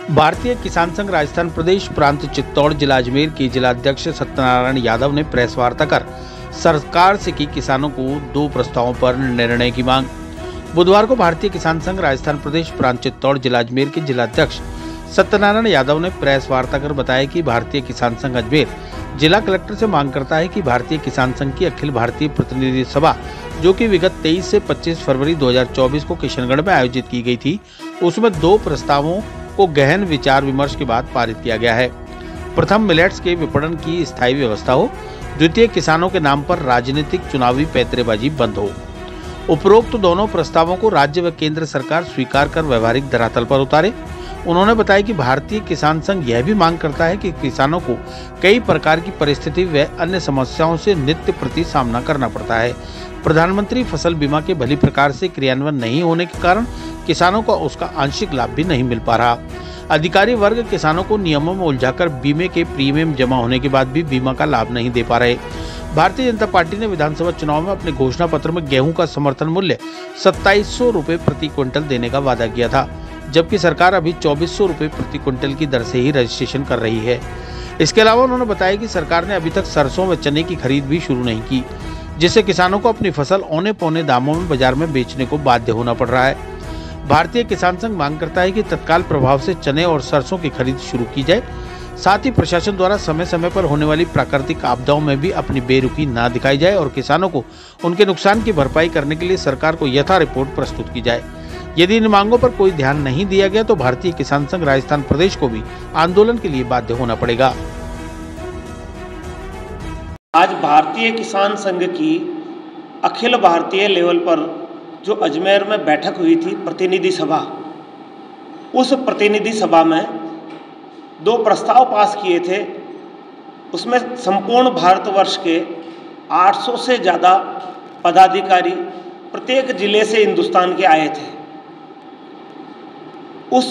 भारतीय किसान संघ राजस्थान प्रदेश प्रांत चित्तौड़ जिला अजमेर के जिलाध्यक्ष सत्यनारायण यादव ने प्रेस वार्ता कर सरकार से की किसानों को 2 प्रस्तावों पर निर्णय की मांग। बुधवार को भारतीय किसान संघ राजस्थान प्रदेश प्रांत चित्तौड़ जिला अजमेर के जिलाध्यक्ष सत्यनारायण यादव ने प्रेस वार्ता कर बताया कि भारतीय किसान संघ अजमेर जिला कलेक्टर से मांग करता है कि भारतीय किसान संघ की अखिल भारतीय प्रतिनिधि सभा, जो कि विगत 23 से 25 फरवरी 2024 को किशनगढ़ में आयोजित की गई थी, उसमें 2 प्रस्तावों को गहन विचार विमर्श के बाद पारित किया गया है। प्रथम, मिलेट्स के विपणन की स्थायी व्यवस्था हो। द्वितीय, किसानों के नाम पर राजनीतिक चुनावी पैंतरेबाजी बंद हो। उपरोक्त दोनों प्रस्तावों को राज्य व केंद्र सरकार स्वीकार कर व्यवहारिक धरातल पर उतारे। उन्होंने बताया कि भारतीय किसान संघ यह भी मांग करता है कि किसानों को कई प्रकार की परिस्थिति व अन्य समस्याओं से नित्य प्रति सामना करना पड़ता है। प्रधानमंत्री फसल बीमा के भली प्रकार से क्रियान्वयन नहीं होने के कारण किसानों को उसका आंशिक लाभ भी नहीं मिल पा रहा। अधिकारी वर्ग किसानों को नियमों में उलझाकर बीमे के प्रीमियम जमा होने के बाद भी बीमा का लाभ नहीं दे पा रहे। भारतीय जनता पार्टी ने विधानसभा चुनाव में अपने घोषणा पत्र में गेहूं का समर्थन मूल्य 2700 रुपए प्रति क्विंटल देने का वादा किया था, जबकि सरकार अभी 2400 रुपए प्रति क्विंटल की दर से ही रजिस्ट्रेशन कर रही है। इसके अलावा उन्होंने बताया कि सरकार ने अभी तक सरसों व चने की खरीद भी शुरू नहीं की, जिससे किसानों को अपनी फसल औने पौने दामों में बाजार में बेचने को बाध्य होना पड़ रहा है। भारतीय किसान संघ मांग करता है कि तत्काल प्रभाव से चने और सरसों की खरीद शुरू की जाए। साथ ही प्रशासन द्वारा समय समय पर होने वाली प्राकृतिक आपदाओं में भी अपनी बेरुखी ना दिखाई जाए और किसानों को उनके नुकसान की भरपाई करने के लिए सरकार को यथा रिपोर्ट प्रस्तुत की जाए। यदि इन मांगों पर कोई ध्यान नहीं दिया गया तो भारतीय किसान संघ राजस्थान प्रदेश को भी आंदोलन के लिए बाध्य होना पड़ेगा। आज भारतीय किसान संघ की अखिल भारतीय लेवल पर जो अजमेर में बैठक हुई थी प्रतिनिधि सभा, उस प्रतिनिधि सभा में 2 प्रस्ताव पास किए थे। उसमें संपूर्ण भारतवर्ष के 800 से ज़्यादा पदाधिकारी प्रत्येक जिले से हिंदुस्तान के आए थे। उस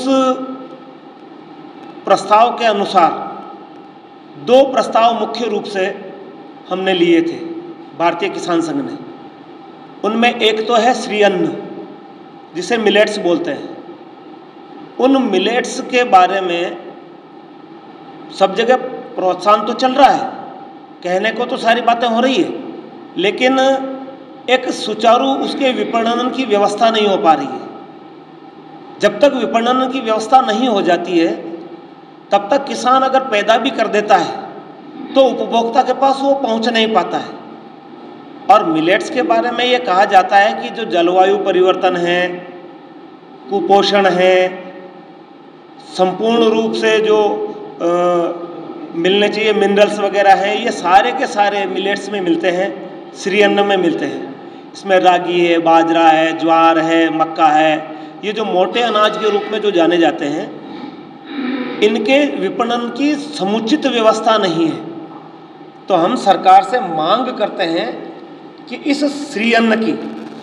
प्रस्ताव के अनुसार 2 प्रस्ताव मुख्य रूप से हमने लिए थे भारतीय किसान संघ ने। उनमें एक तो है श्री अन्न, जिसे मिलेट्स बोलते हैं। उन मिलेट्स के बारे में सब जगह प्रोत्साहन तो चल रहा है, कहने को तो सारी बातें हो रही है, लेकिन एक सुचारू उसके विपणन की व्यवस्था नहीं हो पा रही है। जब तक विपणन की व्यवस्था नहीं हो जाती है, तब तक किसान अगर पैदा भी कर देता है तो उपभोक्ता के पास वो पहुंच नहीं पाता है। और मिलेट्स के बारे में ये कहा जाता है कि जो जलवायु परिवर्तन है, कुपोषण है, संपूर्ण रूप से जो मिलने चाहिए मिनरल्स वगैरह हैं, ये सारे के सारे मिलेट्स में मिलते हैं, श्री अन्न में मिलते हैं। इसमें रागी है, बाजरा है, ज्वार है, मक्का है, ये जो मोटे अनाज के रूप में जो जाने जाते हैं, इनके विपणन की समुचित व्यवस्था नहीं है। तो हम सरकार से मांग करते हैं कि इस श्री अन्न की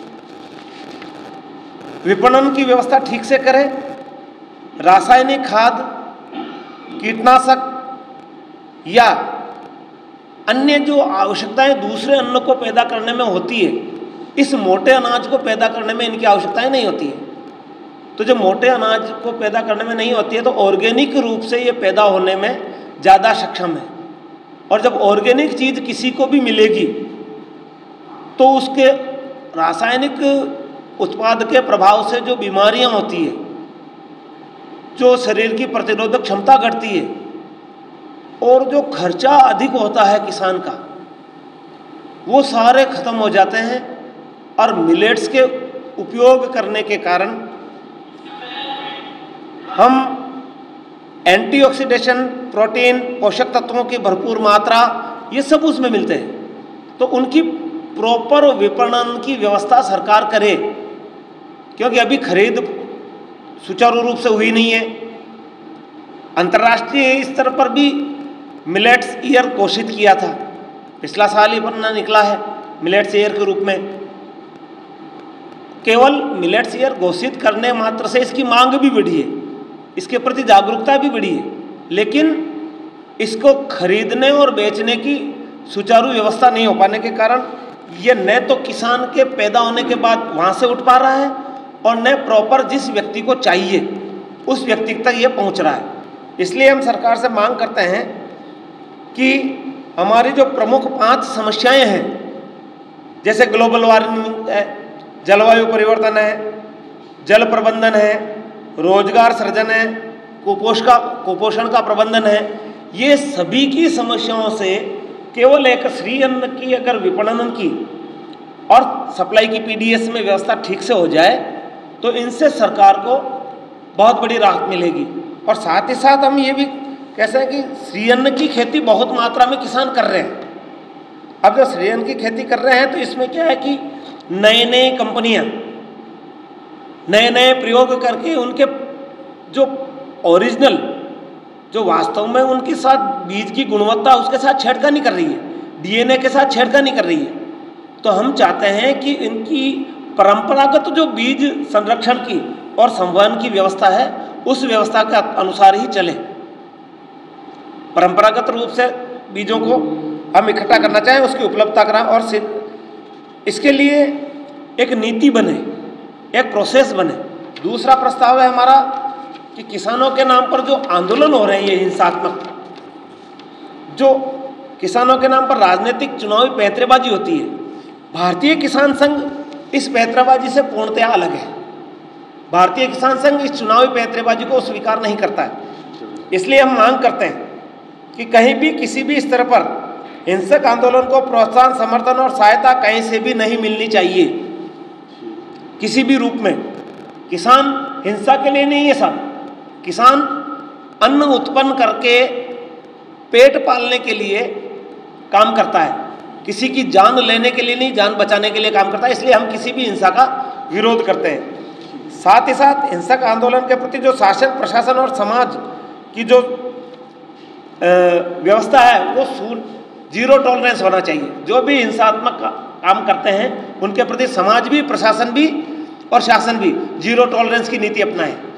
विपणन की व्यवस्था ठीक से करें। रासायनिक खाद, कीटनाशक या अन्य जो आवश्यकताएं दूसरे अन्न को पैदा करने में होती है, इस मोटे अनाज को पैदा करने में इनकी आवश्यकताएं नहीं होती है। तो जब मोटे अनाज को पैदा करने में नहीं होती है तो ऑर्गेनिक रूप से ये पैदा होने में ज़्यादा सक्षम है। और जब ऑर्गेनिक चीज़ किसी को भी मिलेगी तो उसके रासायनिक उत्पाद के प्रभाव से जो बीमारियां होती है, जो शरीर की प्रतिरोधक क्षमता घटती है और जो खर्चा अधिक होता है किसान का, वो सारे खत्म हो जाते हैं। और मिलेट्स के उपयोग करने के कारण हम एंटीऑक्सीडेशन, प्रोटीन, पोषक तत्वों की भरपूर मात्रा, ये सब उसमें मिलते हैं। तो उनकी प्रॉपर विपणन की व्यवस्था सरकार करे, क्योंकि अभी खरीद सुचारू रूप से हुई नहीं है। अंतर्राष्ट्रीय स्तर पर भी मिलेट्स ईयर घोषित किया था, पिछला साल ही बनना निकला है मिलेट्स ईयर के रूप में। केवल मिलेट्स ईयर घोषित करने मात्र से इसकी मांग भी बढ़ी है, इसके प्रति जागरूकता भी बढ़ी है, लेकिन इसको खरीदने और बेचने की सुचारू व्यवस्था नहीं हो पाने के कारण ये न तो किसान के पैदा होने के बाद वहाँ से उठ पा रहा है और न प्रॉपर जिस व्यक्ति को चाहिए उस व्यक्ति तक ये पहुंच रहा है। इसलिए हम सरकार से मांग करते हैं कि हमारी जो प्रमुख 5 समस्याएं हैं, जैसे ग्लोबल वार्मिंग है, जलवायु परिवर्तन है, जल प्रबंधन है, रोजगार सृजन है, कुपोषण का प्रबंधन है, ये सभी की समस्याओं से केवल एक श्री अन्न की अगर विपणन की और सप्लाई की पीडीएस में व्यवस्था ठीक से हो जाए तो इनसे सरकार को बहुत बड़ी राहत मिलेगी। और साथ ही साथ हम ये भी कह सकते हैं कि श्री अन्न की खेती बहुत मात्रा में किसान कर रहे हैं। अब जो श्री अन्न की खेती कर रहे हैं तो इसमें क्या है कि नए नए कंपनियां नए नए प्रयोग करके उनके जो ओरिजिनल जो वास्तव में उनके साथ बीज की गुणवत्ता उसके साथ छेड़खानी कर रही है, डीएनए के साथ छेड़खानी कर रही है। तो हम चाहते हैं कि इनकी परंपरागत जो बीज संरक्षण की और संवहन की व्यवस्था है उस व्यवस्था के अनुसार ही चले। परंपरागत रूप से बीजों को हम इकट्ठा करना चाहें, उसकी उपलब्धता कराएं और इसके लिए एक नीति बने, एक प्रोसेस बने। दूसरा प्रस्ताव है हमारा कि किसानों के नाम पर जो आंदोलन हो रहे हैं, ये हिंसात्मक, जो किसानों के नाम पर राजनीतिक चुनावी पैंतरेबाजी होती है, भारतीय किसान संघ इस पैंतरेबाजी से पूर्णतया अलग है। भारतीय किसान संघ इस चुनावी पैंतरेबाजी को स्वीकार नहीं करता है। इसलिए हम मांग करते हैं कि कहीं भी किसी भी स्तर पर हिंसक आंदोलन को प्रोत्साहन, समर्थन और सहायता कहीं से भी नहीं मिलनी चाहिए, किसी भी रूप में। किसान हिंसा के लिए नहीं है साहब, किसान अन्न उत्पन्न करके पेट पालने के लिए काम करता है, किसी की जान लेने के लिए नहीं, जान बचाने के लिए काम करता है। इसलिए हम किसी भी हिंसा का विरोध करते हैं। साथ ही साथ हिंसक आंदोलन के प्रति जो शासन, प्रशासन और समाज की जो व्यवस्था है वो जीरो टॉलरेंस होना चाहिए। जो भी हिंसात्मक काम करते हैं उनके प्रति समाज भी, प्रशासन भी और शासन भी जीरो टॉलरेंस की नीति अपनाएं।